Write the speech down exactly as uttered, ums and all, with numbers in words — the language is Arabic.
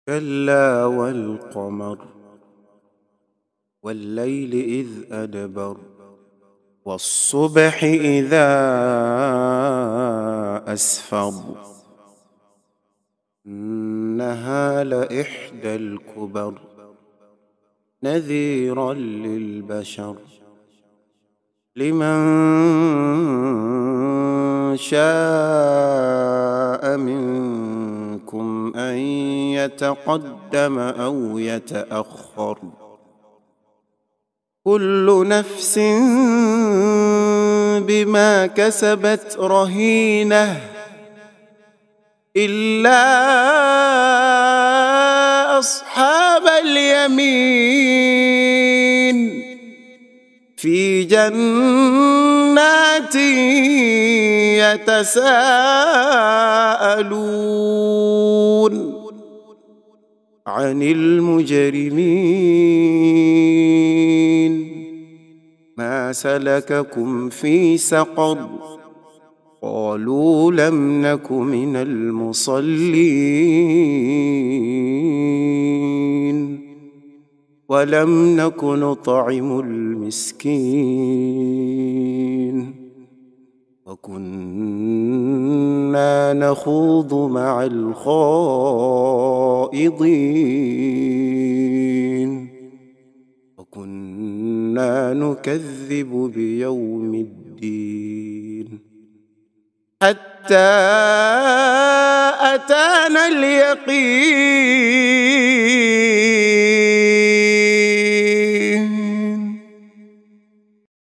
كلا والقمر والليل إذ أدبر والصبح إذا أسفر إنها لإحدى الكبر نذيرا للبشر لمن شاء منكم أن يتقدم أو يتأخر كل نفس بما كسبت رهينة إلا أصحاب اليمين في جنات يتساءلون عن المجرمين ما سلككم في سقر قالوا لم نك من المصلين ولم نك نطعم المسكين وكنا نخوض مع الخائضين وكنا نكذب بيوم الدين حتى أتانا اليقين